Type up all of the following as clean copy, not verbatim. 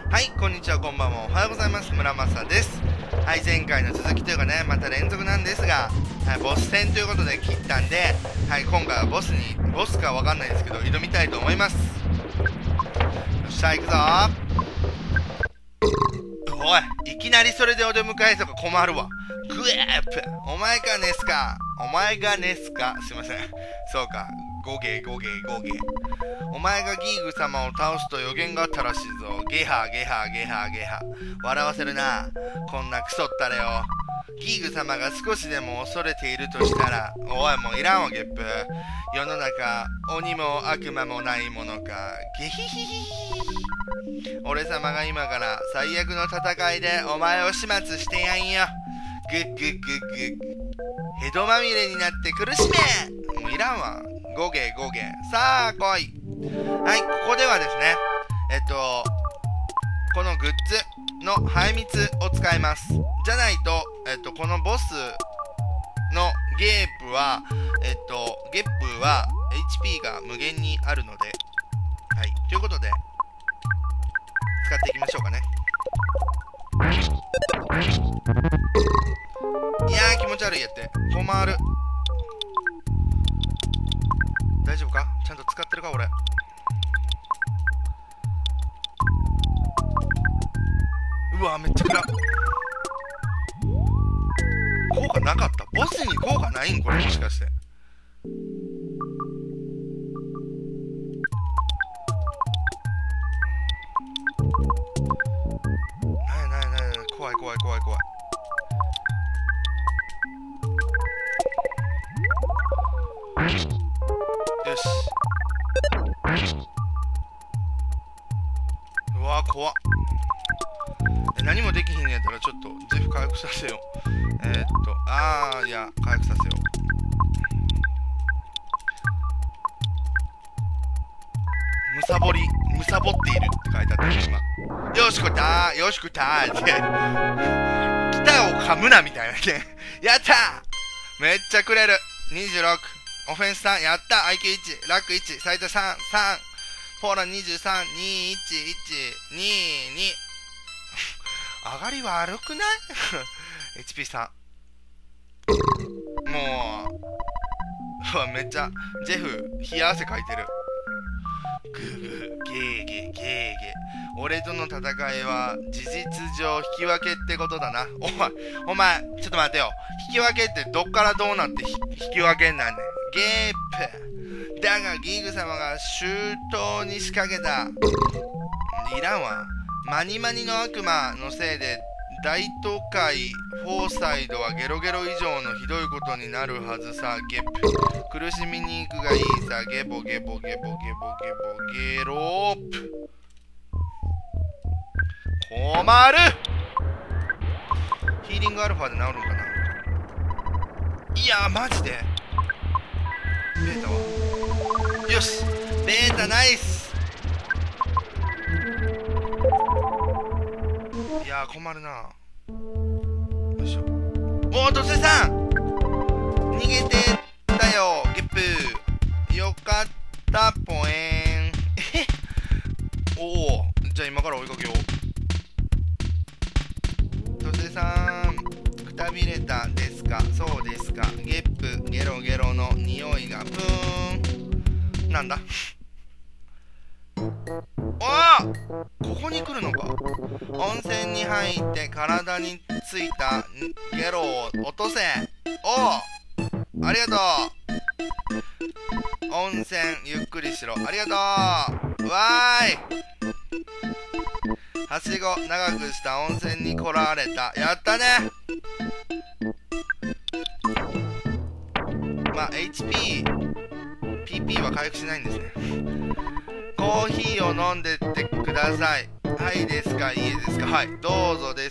はい、こんにちは、こんばんは、おはようございます。村正です。はい、前回の続きというかね、また連続なんですが、はい、ボス戦ということで切ったんで、はい、今回はボスかわかんないですけど、挑みたいと思います。よっしゃ、行くぞー。おい、いきなりそれでお出迎えとか困るわ。グエープ、お前がネスか。すいません。そうか、ゴゲ。お前がギーグ様を倒すと予言があったらしいぞ。ゲハ。笑わせるな。こんなクソったれを。ギーグ様が少しでも恐れているとしたら、おい、もういらんわ、ゲップ。世の中、鬼も悪魔もないものか。ゲヒヒヒヒ。俺様が今から最悪の戦いでお前を始末してやんよ。グッ。ヘドまみれになって苦しめ。もういらんわ。ゴゲ。さあ来い。はい、ここではですね、このグッズのハイミツを使います。じゃないと、このボスのゲープは、HP が無限にあるので、はい、ということで、使っていきましょうかね。いやー、気持ち悪いやって。困る。大丈夫か？ちゃんと使ってるか俺。うわ、めっちゃ暗っ。効果なかった。ボスに効果ないんこれ、もしかして。怖い。よし。うわ、怖っ。何もできひんのやったらちょっとゼフ回復させよう。いや、回復させよう。むさぼっているって書いてあった今。よしこたーって北を噛むなみたいなね。やったー、めっちゃくれる。26、オフェンス3、やった、IQ1、ラック1、最多3、ポーラ23、2、1、1、2、2。上がり悪くない？ HP3。もう、めっちゃ、ジェフ、冷や汗かいてる。ゲー。俺との戦いは事実上引き分けってことだな。お前、ちょっと待ってよ。引き分けってどっからどうなって引き分けになんねん。ゲープ。だがギーグ様が周到に仕掛けた。いらんわ。マニの悪魔のせいで大都会フォーサイドはゲロゲロ以上のひどいことになるはずさ。ゲップ。苦しみに行くがいいさ。ゲロープ。困る。ヒーリングアルファで治るんかな。いやー、マジでベータはよし。ベータナイス。いやー、困るな。よいしょ。おー、土星さん逃げてったよ。ゲップよかったぽえん。おお、じゃあ今から追いかけよう。土星さんくたびれたですか？そうですか。ゲップゲロの匂いがプーン。なんだここに来るのか。温泉に入って体についたゲロを落とせ。おお、ありがとう。温泉ゆっくりしろ。ありがとう。わーい。はしご長くした温泉に来られた。やったね。まあ PP は回復しないんですね。コーヒーを飲んでってください。はいですか、いいですか。はい、どうぞです。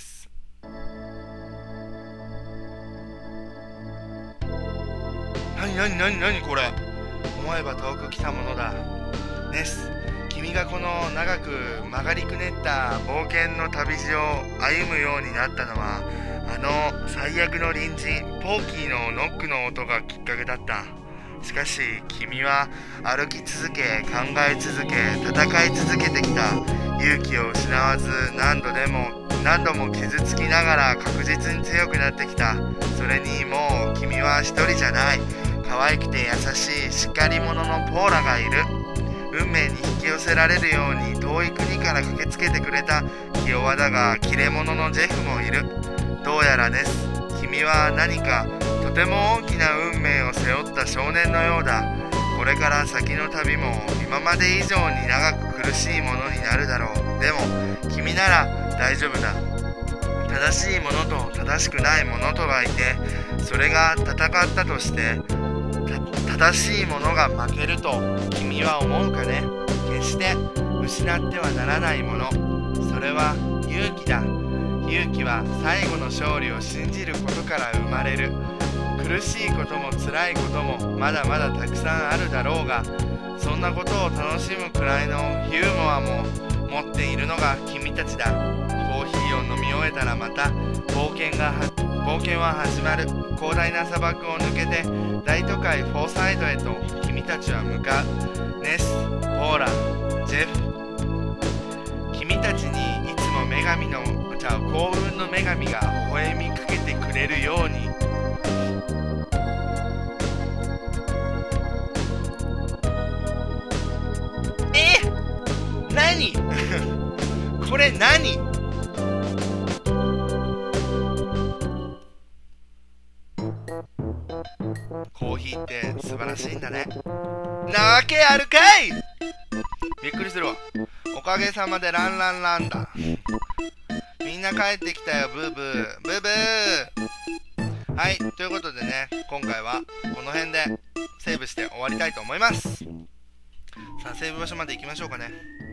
なにこれ。思えば遠く来たものだ。ネス、君がこの長く曲がりくねった冒険の旅路を歩むようになったのは、あの最悪の隣人ポーキーのノックの音がきっかけだった。 しかし君は歩き続け、考え続け、戦い続けてきた。勇気を失わず何度も傷つきながら確実に強くなってきた。それにもう君は一人じゃない。可愛くて優しいしっかり者のポーラがいる。運命に引き寄せられるように遠い国から駆けつけてくれた気弱だが切れ者のジェフもいる。どうやらです。君は何かとても大きな運命を背負った少年のようだ。これから先の旅も今まで以上に長く苦しいものになるだろう。でも君なら大丈夫だ。正しいものと正しくないものとがいて、それが戦ったとして正しいものが負けると君は思うかね。決して失ってはならないもの、それは勇気だ。勇気は最後の勝利を信じることから生まれる。苦しいことも辛いこともまだまだたくさんあるだろうが、そんなことを楽しむくらいのユーモアも持っているのが君たちだ。コーヒーを飲み終えたらまた冒険は始まる。広大な砂漠を抜けて大都会フォーサイドへと君たちは向かう。ネス、ポーラ、ジェフ、君たちにいつも幸運の女神が微笑みかけてくれるように。何これ何？コーヒーって素晴らしいんだね。なわけあるかい。びっくりするわ。おかげさまでランランランだ。みんな帰ってきたよ。ブーブーブーブー。はい、ということでね、今回はこの辺でセーブして終わりたいと思います。さあ、セーブ場所まで行きましょうかね。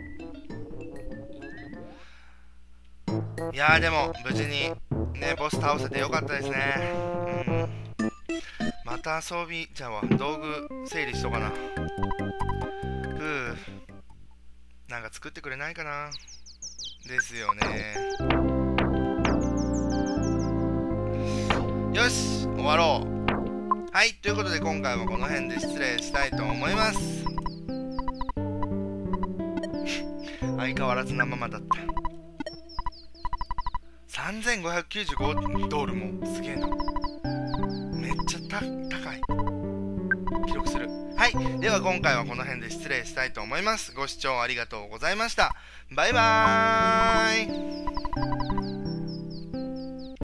いやー、でも無事にねボス倒せてよかったですね。また装備じゃあ道具整理しとかな。なんか作ってくれないかな。ですよね。よし、終わろう。はい、ということで今回はこの辺で失礼したいと思います。相変わらずなままだった。3595ドルもすげえな。めっちゃ高い。記録する。はい、では今回はこの辺で失礼したいと思います。ご視聴ありがとうございました。バイバーイ。